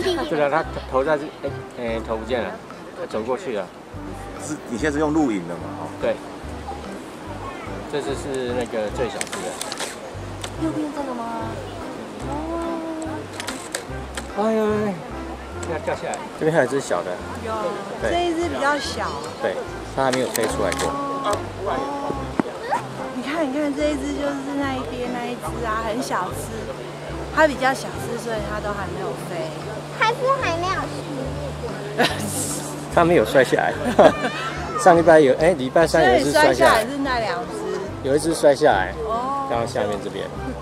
对啊，他头在这，头不见了，他走过去了。 是，你现在是用录影的嘛？哦， 对。这只是那个最小只的。 右边这个吗？ 哦。哎呀，要掉下来。这边还有一只小的。 有。这一只比较小。 对，它还没有飞出来过。 你看，这一只就是那一边那一只啊，很小只。它比较小只，所以它都还没有飞。 还没有死。 它没有摔下来。上礼拜有，礼拜三有一只摔下来。 是那两只。 有一只摔下来。哦。然后下面这边。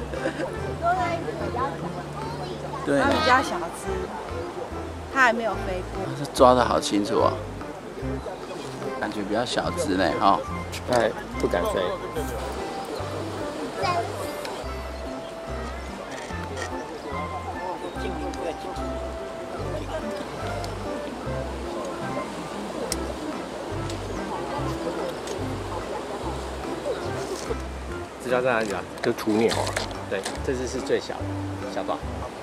对。它比较小只，它还没有飞过。 这抓得好清楚啊，感觉比较小只呢，哈。 它不敢飞。知道在哪里啊？就雏鸟啊。对，这只是最小的小短。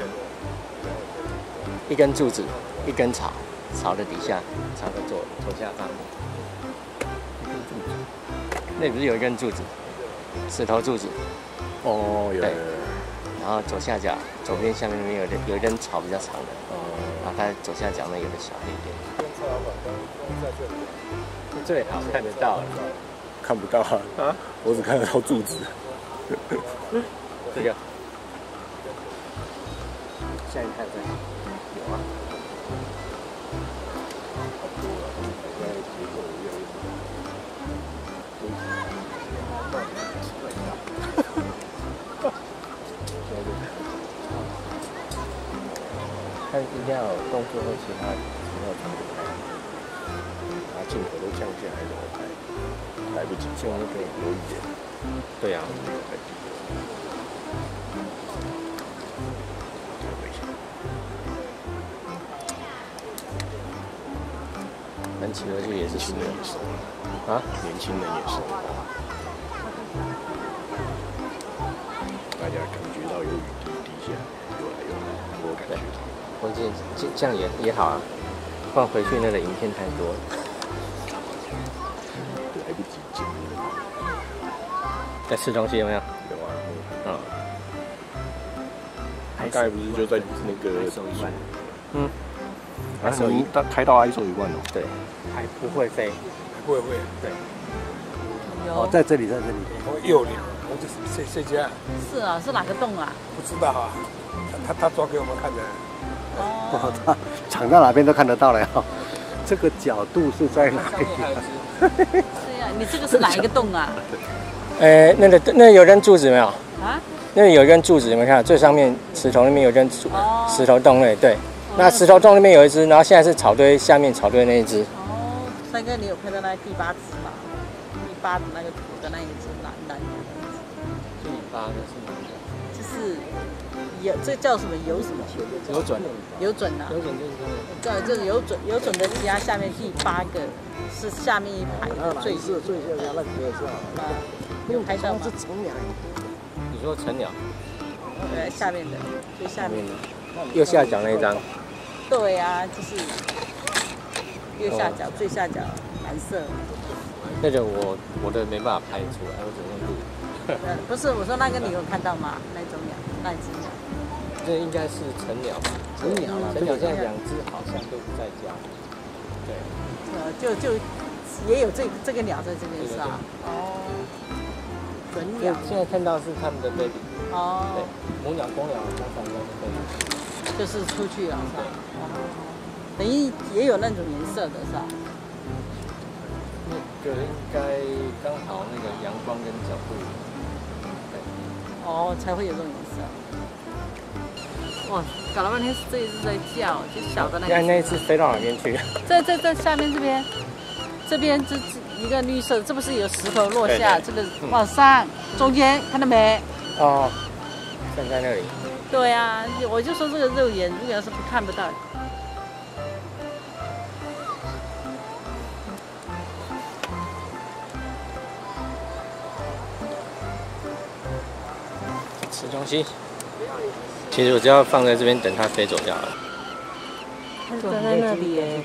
一根柱子，一根草，草的底下，草的左下方。那里不是有一根柱子，石头柱子？ 哦，有。 然后左下角，左边下面那边有一根草比较长的。哦。然后它左下角那有个小黑点。最好看得到了。 看不到啊！我只看得到柱子。 这个，下一看再有啊。看一定要有动作或其他没有常拍， 把镜头都降下来怎么拍？来不及， 就那个有一点。 对呀。蛮奇怪，这个也是新人手啊， 年轻人也是。大家感觉到有雨滴下，有来，我感觉到。 关键这样也好啊，放回去那个影片太多了。 来不及剪。 在吃东西有没有？ 有啊。 嗯。 他刚才不是就在那个 ISO 10000？嗯。 ISO 1，开到 ISO 10000哦。 对。还不会飞。 还不会飞。对。 哦， 在这里。右脸。我就是这家。 是啊，是哪个洞啊？ 不知道啊。他抓给我们看的。 哦，他藏到哪边都看得到了呀。这个角度是在哪里？ 对呀，你这个是哪一个洞啊？ 那有根柱子没有？ 啊？ 那有一根柱子，有没有看到？最上面石头那边有一根石头洞那对。那石头洞那边有一只，然后现在是草堆下面草堆那一只。 哦，三哥，你有看到那第8只吗？第8的那个土的那一只蓝的。 第8的是哪个？ 就是有这叫什么有什么？ 有准。 有准啊。有准就是这个。对，就是有准的鸡鸭下面第8个是下面一排最下那个是啊。有拍到吗？是成鸟。 你说成鸟？ 对，下面的最下面的。 右下角那一张。 对啊，就是右下角最下角蓝色。 那个我的没办法拍出来，我只能录。 不是，我说那个你有看到吗？那种鸟，那一只鸟。 这应该是成鸟吧？成鸟现在2只好像都不在家。对。 就也有这个鸟在这边是吧？哦。准鸟。 现在看到是他们的 baby。 哦。 对，母鸟、公鸟那3个是 baby。 就是出去了是吧？哦。等于也有那种颜色的是吧？ 那个应该刚好那个阳光跟角度。 哦，才会有这种颜色。哇，搞了半天是这一只在叫，就小的那个。 现在那一只飞到哪边去？ 在下面这边这一个绿色，这不是有石头落下？这个往上中间看到没？ 哦，站在那里。 对啊，我就说这个肉眼如果要是看不到。 吃东西。其实我只要放在这边等它飞走就好了。 它站在那里耶。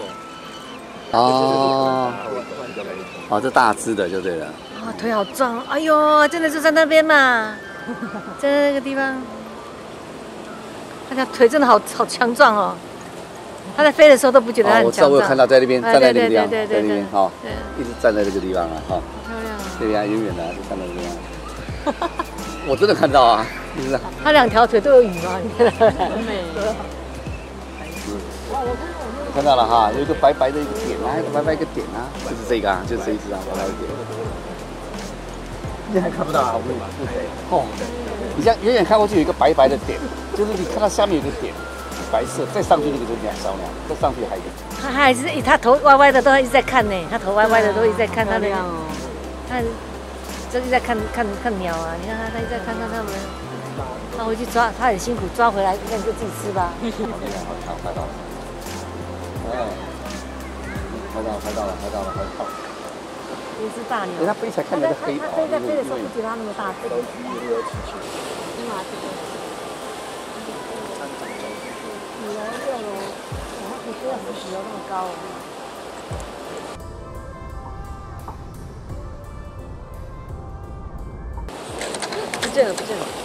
哦，哦，这大只的就对了。 啊，腿好壮！哎呦，真的是在那边嘛，在那个地方，他的腿真的好强壮哦。他在飞的时候都不觉得他很我知道， 强壮。 我有看到在那边，站在那个地方， 对在那边哈，一直站在这个地方啊，哈， 漂亮。 这边远远的就看到这边。我真的看到啊，是不是？ 他两条腿都有羽毛，你看到很美。 看到了哈，有一个白白的一个点啊，一个白白一个点啊，就是这个啊，就是这一只啊，白白一点。你还看不到啊？哦，你像远远看过去有一个白白的点，就是你看到下面有个点，白色，再上去那个就是两小鸟，再上去还有一个。 他还是他头歪歪的，都一直在看呢。他头歪歪的都一直在看他的，他这一直在看鸟啊。你看他一直在看他们，他回去抓，他很辛苦抓回来，那你就自己吃吧。 好厉害，好强，拍到了。哎，拍到了。 一只大鸟。 它飞起来看起来是黑。 它飞在飞的时候不觉得它那么大只。5楼6楼，它可以飞到10几楼那么高。不见了。